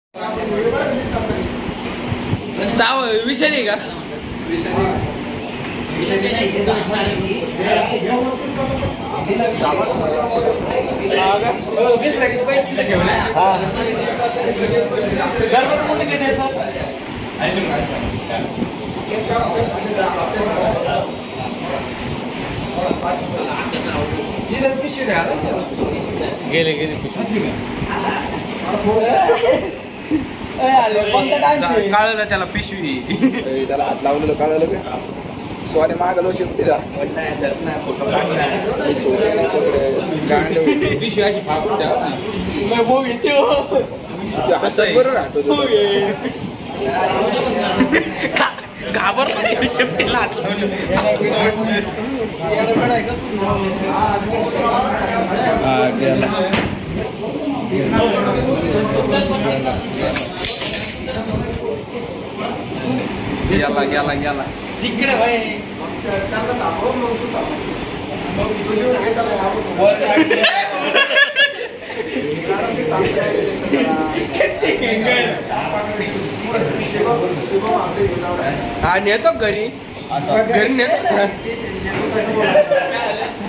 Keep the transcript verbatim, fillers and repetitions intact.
चाव विषय नाही का गेले गेले काळलं त्याला पिशवी त्याला हात लावलेलं काढलं सोने मागलो शिकते पिशवी अशी फाकून द्या येते हातात बरोबर राहतो घाबर शेपटीला हात गेला गेला गेला तिकडे भाई हा नेतो घरी घरी नेतो